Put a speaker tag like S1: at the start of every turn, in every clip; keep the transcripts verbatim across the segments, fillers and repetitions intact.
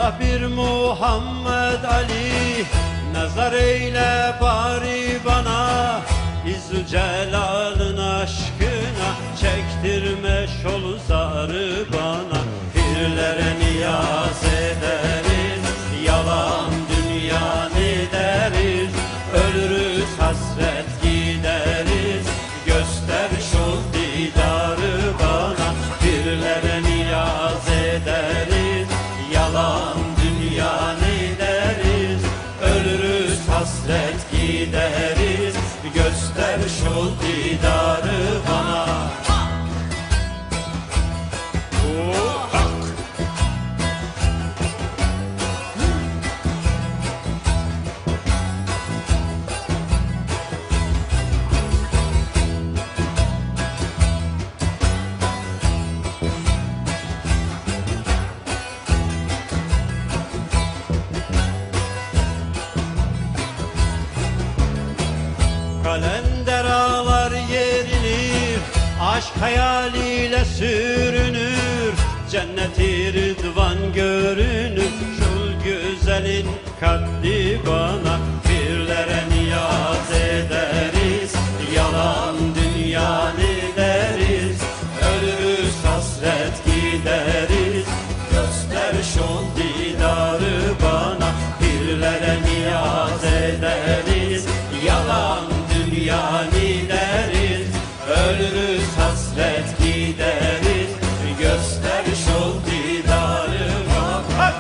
S1: Ah bir Muhammed Ali, nazar eyle bari bana, İzzü Celal'ın aşkına çektirme şolu zarı bana. Pirlere niyaz ederiz, yalan dünya ne deriz, ölürüz hasret gideriz, göster şol didarı bana. Pirlere niyaz ederiz, yalan dünya ne deriz, ölürüz hasret gideriz, göster şol didarı bana. Kalender ağlar yerinir, aşk hayaliyle sürünür, cenneti rıdvan görünür, şul güzelin kaddi bana. Pirlere niyaz ederiz, yalan dünya ne deriz, ölürüz hasret gideriz, göster şol didarı bana. Pirlere niyaz ederiz, yalan dünya ne deriz, ölürüz hasret gideriz, göster şol didarı bana.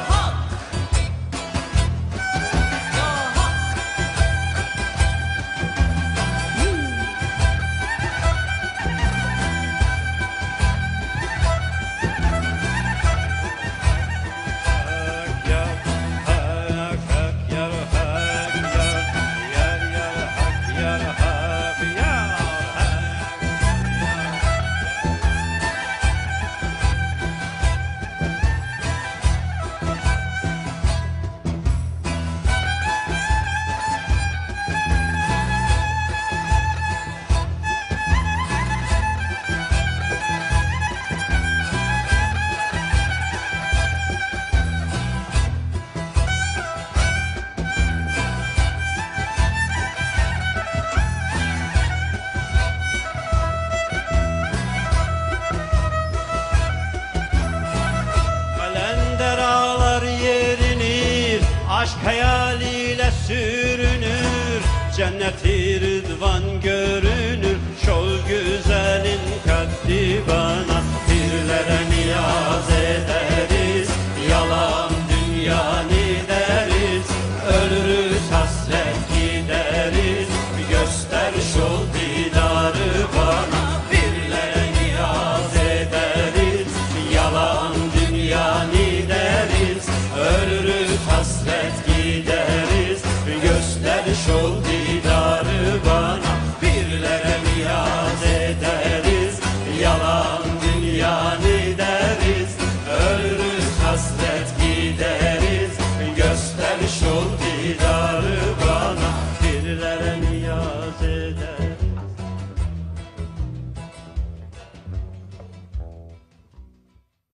S1: Aşk hayaliyle sürünür, cenneti rıdvan görünür, şol güzelin kaddi bana. Pirlere niyaz ederiz, yalan dünya ne deriz, ölürüz hasret gideriz, göster şol didarı bana. Pirlere niyaz ederiz, yalan dünya ne deriz, ölürüz hasret gideriz, göster şol didarı bana. Pirlere niyaz ederiz, yalan dünya ne deriz, ölürüz hasret gideriz, göster şol didarı.